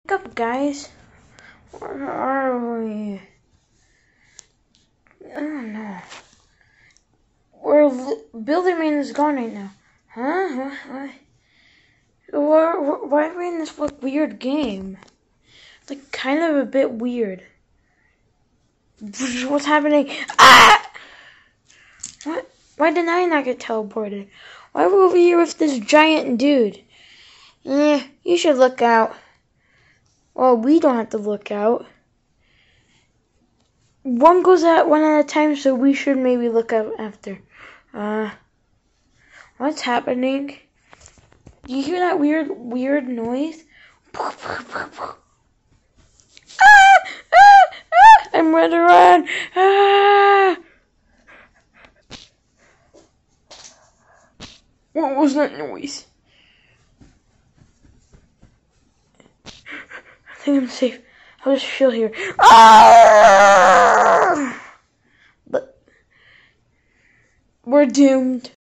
Wake up, guys. Where are we? I don't know. Building Man is gone right now. Huh? Why are we in this weird game? It's like kind of a bit weird. What's happening? Ah! What? Why did I not get teleported? Why are we over here with this giant dude? Yeah, you should look out. Well, we don't have to look out. One goes out one at a time, so we should maybe look out after. What's happening? Do you hear that weird noise? I'm running around. What was that noise? I think I'm safe. I'll just chill here. But we're doomed.